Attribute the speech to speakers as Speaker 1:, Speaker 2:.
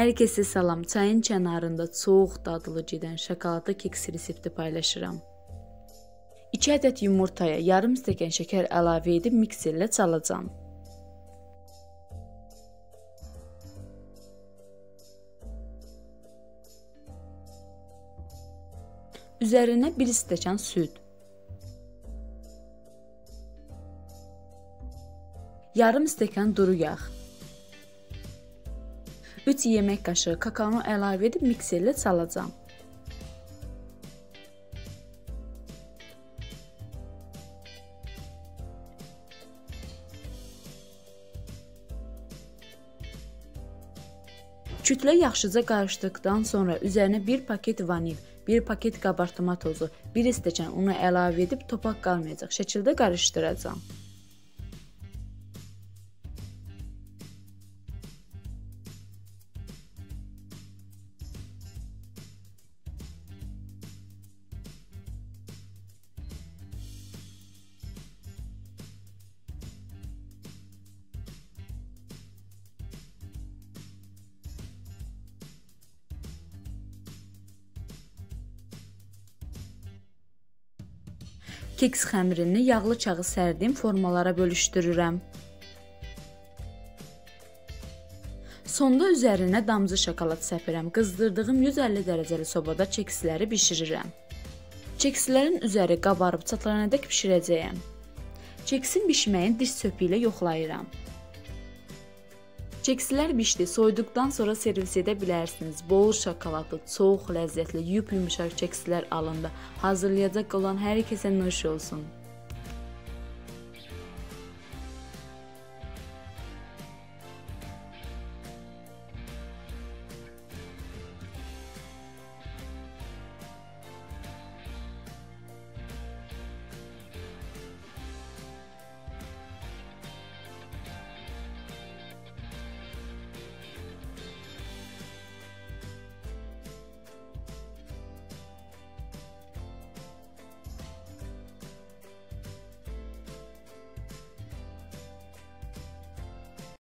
Speaker 1: Hər kəsə salam. Çayın kənarında çox dadlı gedən şokoladlı keks resepti paylaşıram. 2 ədəd yumurtaya yarım stəkan şəkər əlavə edib mikserlə çalacağam. Üzərinə 1 stəkan süd, yarım stəkan duru yağ, 3 yemək qaşığı kakaonu əlavə edib mikserlə çalacağam. Kütlə yaxşıca qarışdıqdan sonra üzərinə 1 paket vanil, 1 paket qabartma tozu, 1 stəkan unu əlavə edib topak qalmayacaq şəkildə qarışdıracağam. Keks xəmirini yağlı kağız sərdiyim formalara bölüşdürürəm. Sonda üzərinə damcı şokolad səpirəm. Qızdırdığım 150 dərəcəli sobada keksləri bişirirəm. Kekslərin üzəri qabarıb çatlanadək bişirəcəyəm. Keksin bişməyini diş çöpü ilə yoxlayıram. Kekslər bişdi, soyduqdan sonra servis edə bilərsiniz. Bol şokoladlı, çox ləzzətli, yumuşaq kekslər alındı. Hazırlayacaq olan hər kəsə nuş olsun.